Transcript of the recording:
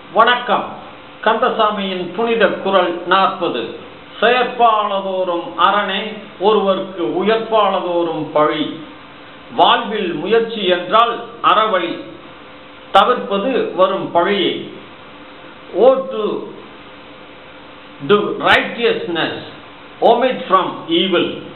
வணக்கம். கந்தசாமியின் புனித குரல் 40. செயற்பாளதோறும் அரணை, ஒருவர்க்கு உயர்ப்பாளதோறும் பழி. வாழ்வில் முயற்சி என்றால் அறவழி, தவிர்ப்பது வரும் பழியை. O to do righteousness, omit from evil.